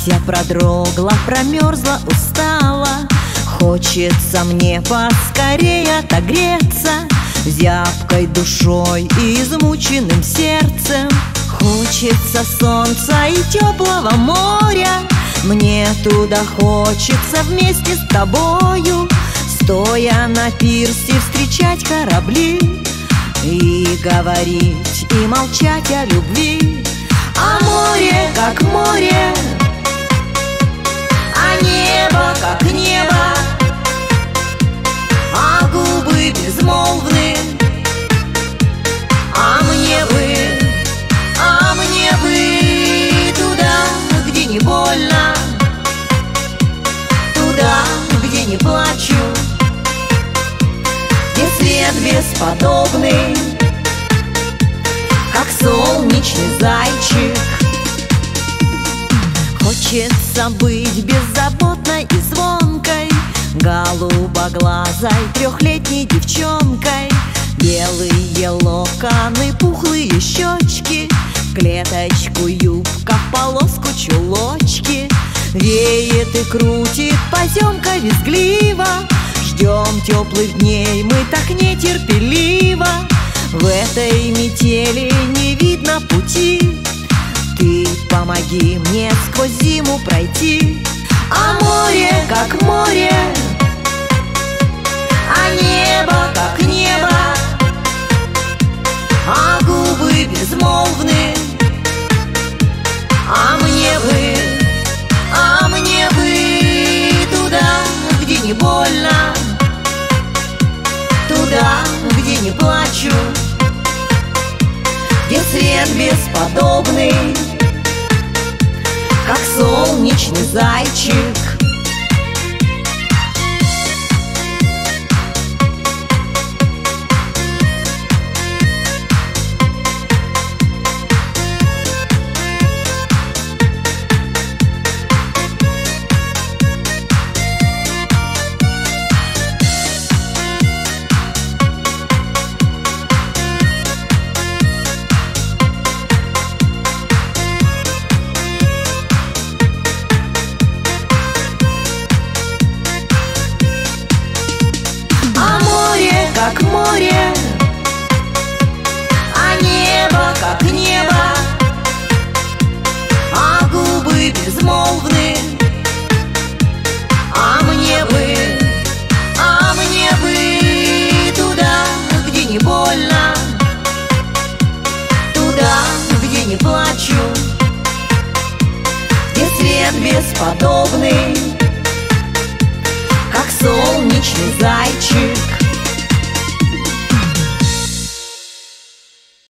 Вся продрогла, промерзла, устала. Хочется мне поскорее отогреться зябкой душой и измученным сердцем. Хочется солнца и теплого моря. Мне туда хочется вместе с тобою, стоя на пирсе, встречать корабли и говорить, и молчать о любви. А море, как море, а небо, как небо, а губы безмолвны. А мне бы туда, где не больно, туда, где не плачу, где свет бесподобный, как солнечный зайчик. Хочется быть беззаботной и звонкой, голубоглазой трехлетней девчонкой. Белые локоны, пухлые щечки, клеточку юбка, в полоску чулочки. Веет и крутит поземка визгливо, ждем теплых дней мы так нетерпеливо. В этой метели не видно пути, ты помоги мне сквозь зиму пройти. А море, как море, а небо, как небо, а губы безмолвны. А мне бы туда, где не больно, туда, где не плачу, где свет бесподобный, как солнечный зайчик. Как море, а небо, как небо, а губы безмолвны. А мне бы туда, где не больно, туда, где не плачу, где свет бесподобный, как солнечный зайчик.